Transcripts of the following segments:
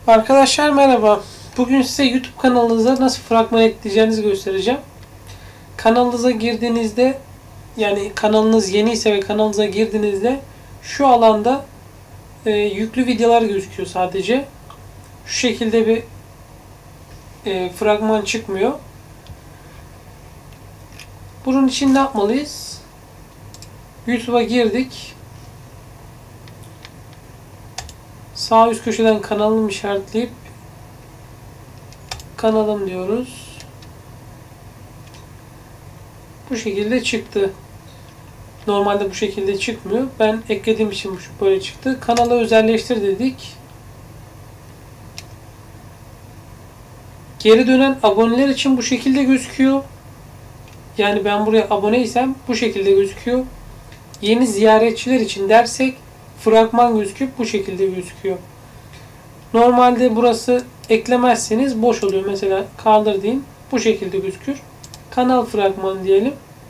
Arkadaşlar merhaba. Bugün size YouTube kanalınıza nasıl fragman ekleyeceğinizi göstereceğim. Kanalınıza girdiğinizde, yani kanalınız yeni ise ve kanalınıza girdiğinizde şu alanda yüklü videolar gözüküyor sadece. Şu şekilde bir fragman çıkmıyor. Bunun için ne yapmalıyız? YouTube'a girdik. Sağ üst köşeden kanalımı işaretleyip kanalım diyoruz. Bu şekilde çıktı. Normalde bu şekilde çıkmıyor. Ben eklediğim için böyle çıktı. Kanalı özelleştir dedik. Geri dönen aboneler için bu şekilde gözüküyor. Yani ben buraya aboneysem bu şekilde gözüküyor. Yeni ziyaretçiler için dersek fragman gözüküp bu şekilde gözüküyor. Normalde burası eklemezseniz boş oluyor. Mesela kaldır deyin. Bu şekilde gözükür. Kanal fragmanı diyelim.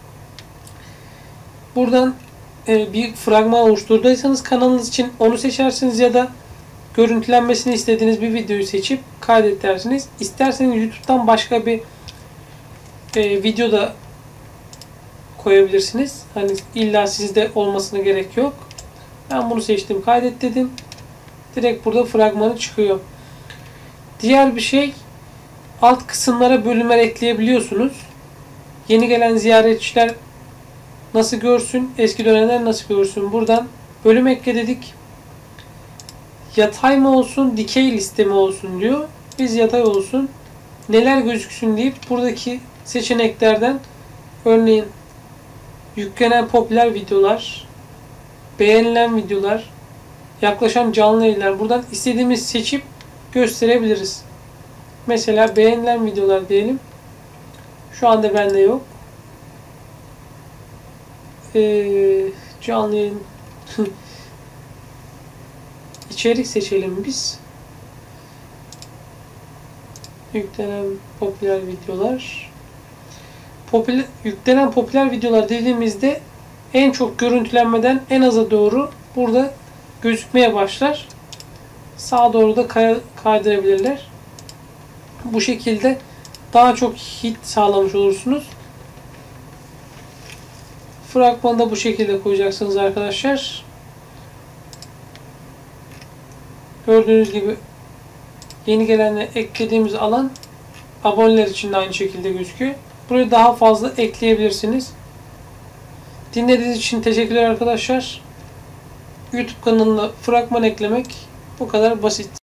Buradan bir fragman oluşturduysanız kanalınız için onu seçersiniz ya da görüntülenmesini istediğiniz bir videoyu seçip kaydet dersiniz. İsterseniz YouTube'dan başka bir video da koyabilirsiniz. Hani illa sizde olmasına gerek yok. Ben bunu seçtim, kaydet dedim. Direkt burada fragmanı çıkıyor. Diğer bir şey, alt kısımlara bölümler ekleyebiliyorsunuz. Yeni gelen ziyaretçiler nasıl görsün, eski dönemler nasıl görsün. Buradan bölüm ekle dedik. Yatay mı olsun, dikey liste mi olsun diyor. Biz yatay olsun. Neler gözüksün deyip buradaki seçeneklerden örneğin yüklenen popüler videolar, beğenilen videolar, yaklaşan canlı yayınlar, buradan istediğimiz seçip gösterebiliriz. Mesela beğenilen videolar diyelim. Şu anda bende yok. Canlı yayın içerik seçelim biz. Yüklenen popüler videolar. Yüklenen popüler videolar dediğimizde en çok görüntülenmeden en aza doğru burada gözükmeye başlar. Sağa doğru da kaydırabilirler. Bu şekilde daha çok hit sağlamış olursunuz. Fragmanı da bu şekilde koyacaksınız arkadaşlar. Gördüğünüz gibi yeni gelenle eklediğimiz alan aboneler için de aynı şekilde gözüküyor. Buraya daha fazla ekleyebilirsiniz. Dinlediğiniz için teşekkürler arkadaşlar. YouTube kanalına fragman eklemek bu kadar basit.